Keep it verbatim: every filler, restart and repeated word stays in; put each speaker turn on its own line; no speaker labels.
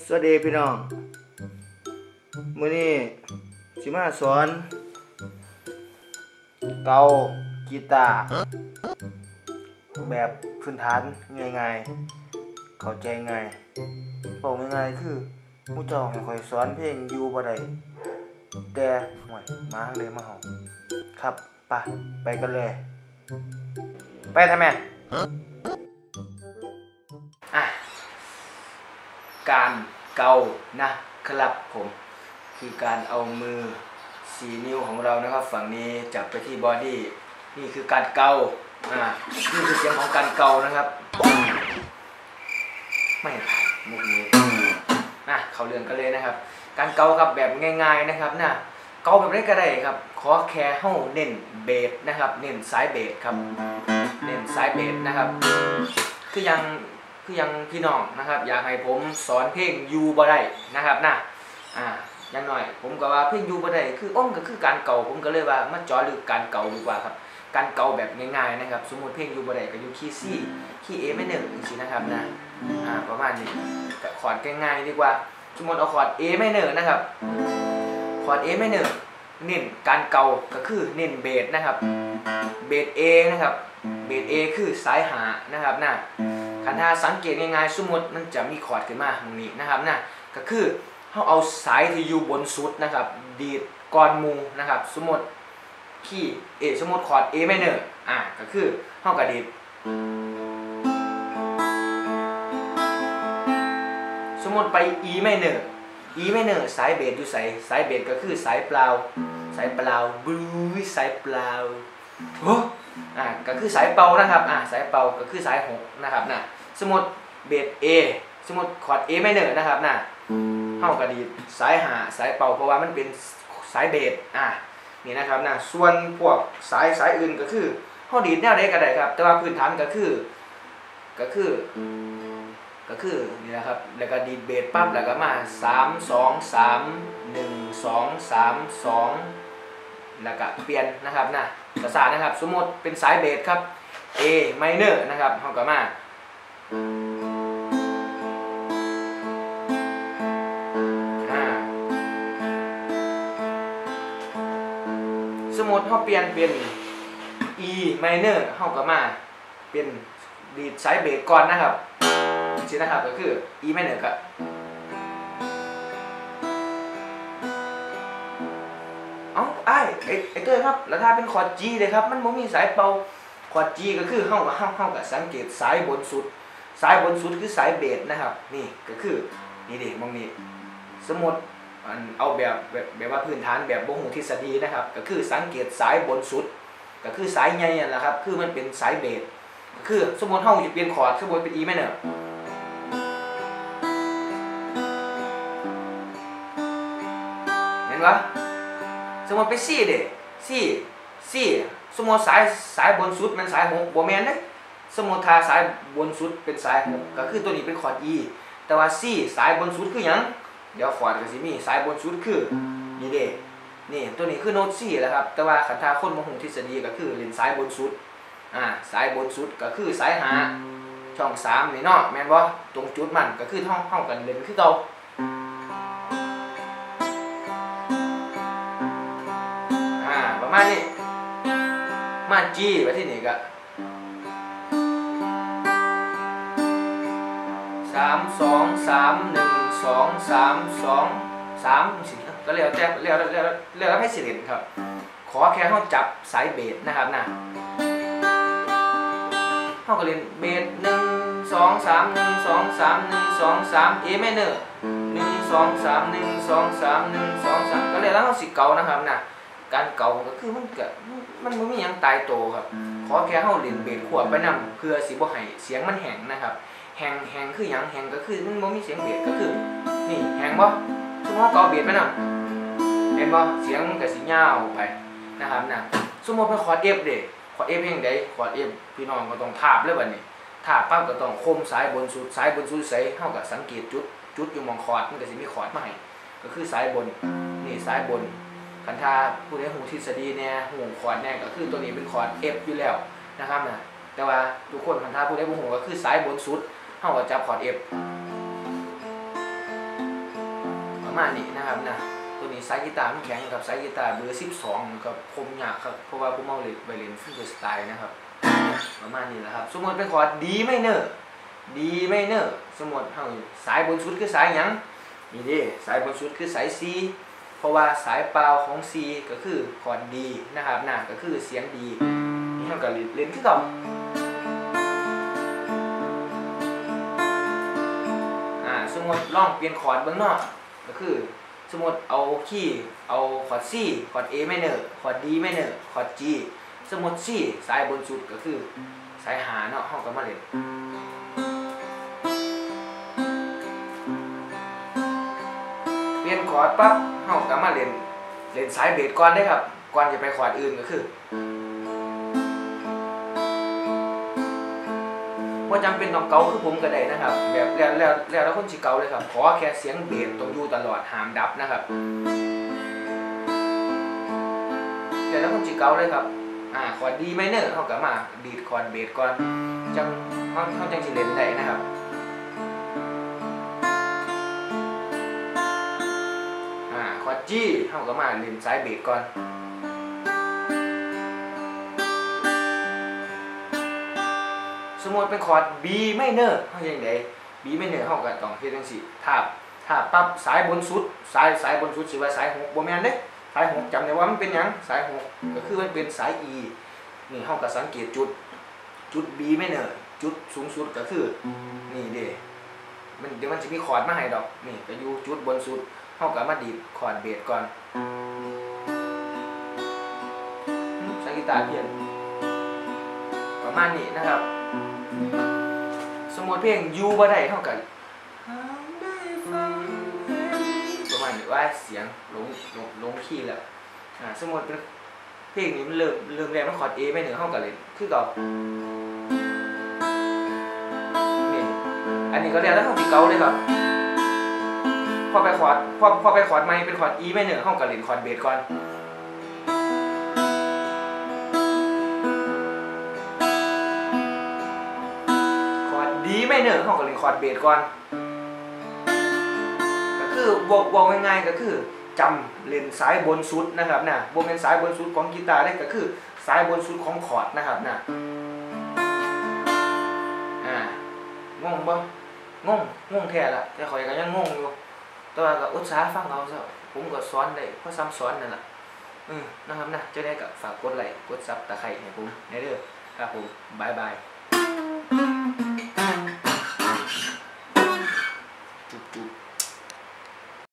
สวัสดีพี่น้องมื้อนี้สิมาสอนเกากีตาร์แบบพื้นฐานง่ายๆเข้าใจง่ายบอกง่ายๆคือผู้เจ้าให้ข้อยสอนเพลงอยู่บ่ได้แต่ห่วยมาเลยมาเฮาครับไปไปกันเลยไปทำไมอ่ะการเกานะครับผมคือการเอามือสี่นิ้วของเรานะครับฝั่งนี้จับไปที่บอดี้นี่คือการเกาอ่านี่คือเสียงของการเกานะครับไม่ผ่านมุกนี้นะเขาเรื่องกันเลยนะครับการเกาครับแบบง่ายๆนะครับนะเกาแบบนี้ก็ได้ครับขอแค่เฮ้าเน้นเบสนะครับเน้นสายเบสครับเน้นสายเบสนะครับคือยังคือยังพี่น้องนะครับอยากให้ผมสอนเพลงยูบ่ได้นะครับนะอ่าอย่างหน่อยผมก็ว่าเพลงยูบ่ได้คืออ้อมก็คือการเกาผมก็เลยว่ามันจ่อลึกการเกาดีกว่าครับการเกาแบบง่ายๆนะครับสมมุติเพลงยูบ่ได้ก็อยู่คีย์ซีคีย์เอไม่หนึ่งจังซี่นะครับนะอ่าประมาณนี้ก็คอร์ดง่ายๆดีกว่าสมมุติเอาคอร์ด A ไม่หนึ่งนะครับคอร์ด A ไม่หนึ่งเน้นการเกาก็คือเน้นเบสนะครับเบส A นะครับเบส A คือสายหานะครับนะคันถ้าสังเกตง่ายๆสมมุติมันจะมีคอร์ดขึ้นมาตรงนี้นะครับนะก็คือเราเอาสายที่อยู่บนสุดนะครับดีดก่อนมูนะครับสมมติคีย์ A สมมติคอร์ด A minor อ่ะก็คือเราก็ดีดสมมติไป E minor E minor สายเบสอยู่ใส่สายเบสก็คือสายเปล่าสายเปล่าบลูสายเปล่าโอ้อ่ะก็คือสายเป่านะครับอ่ะสายเป่าก็คือสายหกนะครับนะสมมติเบส A สมมติคอร์ด A minor นะครับนะเท่ากับดีดสายหาสายเป่าเพราะว่ามันเป็นสายเบสอ่ะนี่นะครับนะส่วนพวกสายสายอื่นก็คือเท่าดีดแนวใดก็ได้ครับแต่ว่าพื้นฐานก็คือก็คือก็คือนี่นะครับแล้วก็ดีดเบสปั๊บแล้วก็มาสาม สอง สาม หนึ่ง สอง สาม สองแล้วก็เปลี่ยนนะครับนะภาษานะครับสมมติเป็นสายเบสครับ A minor นะครับเท่ากับมาสมมติเขาเปลี่ยนเป็น E minor เขาก็มาเป็นดีดสายเบสก่อนนะครับสินะครับก็คือ E minor กับเอ้าไอ้ไอ้ไอ้ตัวครับแล้วถ้าเป็นคอร์ด G เลยครับมันไม่มีสายเป่าคอร์ด G ก็คือเขาเขาเขากับสังเกตสายบนสุดสายบนสุดคือสายเบสนะครับนี่ก็คือนี่ดิมองนี่สมมติเอาแบบแบบแบบว่าพื้นฐานแบบบ่ฮู้ทฤษฎีนะครับก็คือสังเกตสายบนสุดก็คือสายใหญ่นั่นแหละครับคือมันเป็นสายเบสก็คือสมมติเฮาจะเปลี่ยนคอร์ดสมมติเป็น E minor เห็นปะสมมติเป็น C เด้ C C สมมติสายสายบนสุดมันสายหกบ่แม่นเด้สมมติถ้าสายบนสุดเป็นสายหกก็คือตัวนี้เป็นคอร์ด E แต่ว่า C สายบนสุดคือหยังเดี๋ยวคอร์ดก็สิมีสายบนสุดคือนี่เด้นี่ตัวนี้คือโน้ต C แหละครับแต่ว่าคันถ้าคนบ่ฮู้ทฤษฎีก็คือเล่นสายบนสุดอ่าสายบนสุดก็คือสายหาช่องสามนี่เนาะแม่นบ่ตรงจุดมันก็คือเฮาเฮากันเล่นคือเก่าอ่าประมาณนี้มา G ไปที่นี่ก็สาม สอง สาม หนึ่ง สอง สาม สอง สามสิก็แล้วแต่แล้วแล้วแล้วให้สิเล่นครับขอแค่เฮาจับสายเบสนะครับนะเฮาก็เล่นเบสหนึ่ง สอง สาม หนึ่ง สอง สาม หนึ่ง สอง สาม A minor หนึ่ง สอง สาม หนึ่ง สอง สาม หนึ่ง สอง สามก็แล้วเฮาสิเกานะครับนะการเกาก็คือมันก็มันบ่มีหยังตายตัวครับขอแค่เฮาเล่นเบสควบไปนำเพื่อสิบ่ให้เสียงมันแห้งนะครับแห้งแห้งคือหยังแห้งก็คือมันบ่มีเสียงเบสก็คือนี่แห้งบ่สมมุติเฮาเกาเบสไปนำเห็นบ่เสียงมันก็สิยาวไปนะครับนะสมมุติเป็นคอร์ด F เด้คอร์ด F เพลงใดคอร์ด F พี่น้องก็ต้องทาบเลยบัดนี้ทาบปั๊บก็ต้องคมสายบนสุดสายบนสุดใส่เฮาก็สังเกตจุดจุดอยู่มองคอร์ดมันก็สิมีคอร์ดมาให้ก็คือสายบนนี่สายบนคันถ้าผู้ใดฮู้ทฤษฎีแน่ฮู้คอร์ดแน่ก็คือตัวนี้เป็นคอร์ด F อยู่แล้วนะครับนะแต่ว่าทุกคนคันถ้าผู้ใดบ่ฮู้ก็คือสายบนสุดเฮาก็จับคอร์ด F มาณนี้นะครับนะตัวนี้สายกีตาร์มันแข็งกับสายกีตาร์เบอร์สิบสองกับคมยากครับเพราะว่าผมเอาเล่นไปเล่นฟิงเกอร์สไตล์นะครับประมาณนี้แหละครับสมมติเป็นคอร์ดดีไม่เนอร์ดีไม่เนอร์สมมติเฮาสายบนสุดคือสายหยังนี่ดิสายบนสุดคือสาย C เพราะว่าสายเปล่าของ C ก็คือคอร์ดดีนะครับนะก็คือเสียงดีนี่เฮาก็เล่นคือเก่าอ่าสมมติลองเปลี่ยนคอร์ดเบิ่งเนาะก็คือสมมติเอาคีย์เอาคอร์ด C คอร์ด A minor คอร์ด D minor คอร์ด G สมมติ C สายบนสุดก็คือสายหาเนาะเฮาก็มาเล่นเปลี่ยนคอร์ดปั๊บเฮาก็มาเล่นเล่นสายเบสก่อนได้ครับก่อนจะไปคอร์ดอื่นก็คือบ่จำเป็นต้องเกาคือผมก็ได้นะครับแบบแล้วแล้วแล้วแล้วคนสิเกาเลยครับขอแค่เสียงเบสต้องอยู่ตลอดห้ามดับนะครับแล้วแล้วคนสิเกาเลยครับอ่าคอร์ดดีไมเนอร์เฮาก็มาดีดคอร์ดเบสก่อนจังเฮาเฮาจังสิเล่นได้นะครับอ่าคอร์ด G เฮาก็มาเล่นสายเบสก่อนสมมติเป็นคอร์ด B minor เฮาอย่างได B minor เฮาก็ต้องเฮ็ดจังซี่ทาบทาบปั๊บสายบนสุดสายสายบนสุดสิว่าสายหกบ่แม่นเด้สายหกจำได้ว่ามันเป็นหยังสายหกก็คือมันเป็นสาย E นี่เฮาก็สังเกตจุดจุด B minor จุดสูงสุดก็คือนี่เด้มันเดี๋ยวมันจะมีคอร์ดมาให้ดอกนี่ก็อยู่จุดบนสุดเฮาก็มาดีดคอร์ดเบสก่อนสายกีตาร์เพี้ยนประมาณนี้นะครับสมมติเพลงยูบ่ได้เท่ากันประมาณนี้ว่าเสียงลงลงลงคีย์แล้วอ่าสมมติเป็นเพลงนี้มันเริ่มเริ่มแรกมันคอร์ด A ไม่เหนือเท่ากันเลยคือเก่านี่อันนี้ก็เรียกแล้วเท่าที่เก่าเลยครับพอไปคอร์ดพอพอไปคอร์ดใหม่เป็นคอร์ด E ไม่เหนือเท่ากันเลยคอร์ดเบสก่อนดีไม่เนอะเขาก็เล่นคอร์ดเบสก่อนก็คือบอกบอกง่ายๆก็คือจำเล่นสายบนสุดนะครับนะบนเป็นสายบนสุดของกีตาร์ได้ก็คือสายบนสุดของคอร์ดนะครับนะอ่างงบ่งงงงแท้ละแต่ข่อยก็ยังงงอยู่แต่ว่าก็อุตส่าห์ฟังเอาซะผมก็สอนได้เพราะซ้ำสอนนั่นแหละอืมนะครับนะจะได้กับฝากกดไลค์กดซับตะไคร้ให้ผมในเด้อครับผมบายบายจุ๊บ